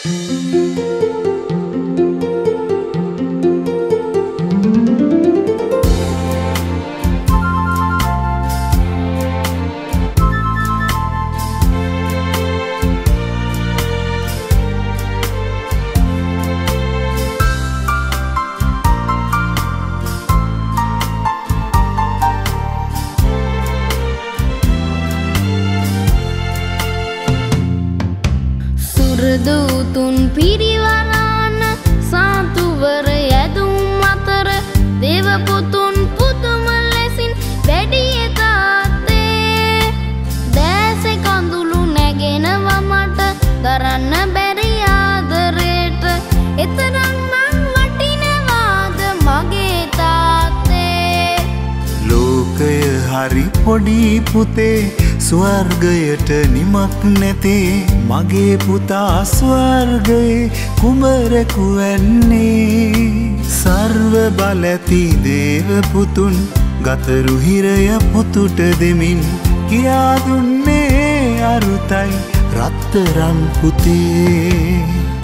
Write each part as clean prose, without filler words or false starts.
දුතුන් පිරිවරාන සාතුවර යදුම් අතර දේව පුතුන් පුදුම ලෙසින් වැඩිය තාත්තේ දැසේ කඳුළු නැගෙනවා මට දරන්න බැරි ආදරේට එතරම් මං වටිනවාද මගේ තාත්තේ ලෝකය හරි පොඩි පුතේ ස්වර්ගයට නිමක් නැතේ මගේ පුතා ස්වර්ගයේ කුමරෙකු වෙන්නේ සර්ව බලැති දේව පුතුන් ගතරු හිරය පුතුට දෙමින් කියා දුන්නේ අරුතයි රත්තරන් පුතේ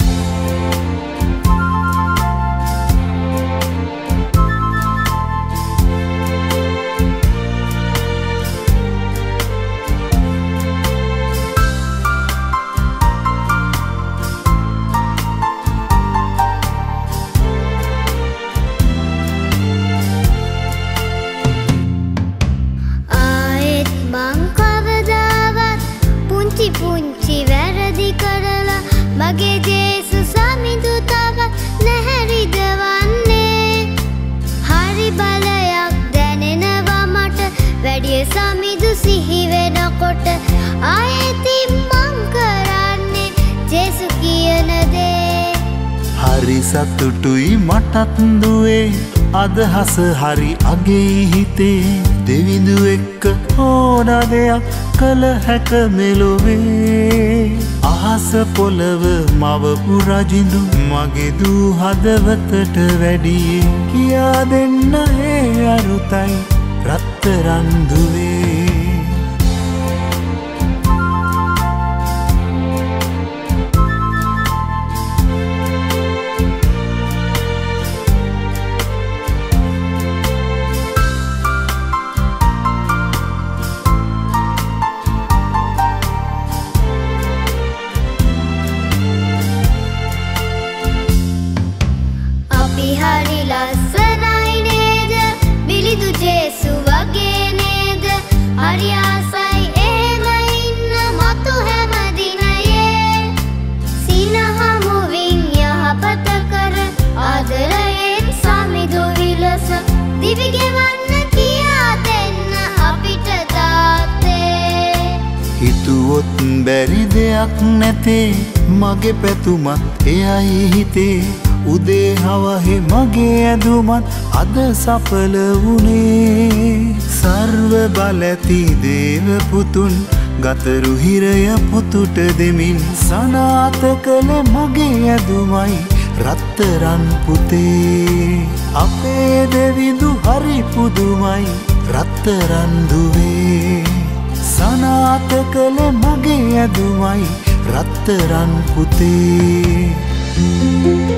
පුංචි වැරදි කරලා මගේ ජේසු සමිඳු තවත් නැහැරිද වන්නේ හරි බලයක් දැනෙනවා මට වැඩි සමිඳු සිහි වෙනකොට ආයෙත් මං කරන්නේ ජේසු කියන දේ හරි සතුටුයි මටත් දුවේ අදහස හරි අගේ හිතේ දෙවිඳු එක්ක ඕන දෙයක් කළ හැක මෙලොවේ අහස පොළව මවපු රජිඳු මගේ දූ හදවතට වැඩියේ කියා දෙන්න ඒ අරුතයි රත්තරන් දුවේ හරි ලස්සනයි නේද බිලිඳු ජේසු වගේ නේද හරි ආසයි එහෙම ඉන්න මතු හැම දිනයේ සිනහමුවින් යහපත කර ආදරයෙන් සමිඳු විලස දිවි ගෙවන්න කියා දෙන්න අපිට තාත්තේ හිතුවොත් බැරි දෙයක් නැතේ මගේ පැතුමත් එයයි හිතේ උදේ හවහේ මගේ ඇඳුමත් අද සඵල වුණේ සර්ව බලැති දේව පුතුන් ගතරු හිරය පුතුට දෙමින් සනාත කළ මගේ ඇඳුමයි රත්තරන් පුතේ අපේ දෙවිඳු හරි පුදුමයි රත්තරන් දුවේ සනාත කළ මගේ ඇඳුමයි රත්තරන් පුතේ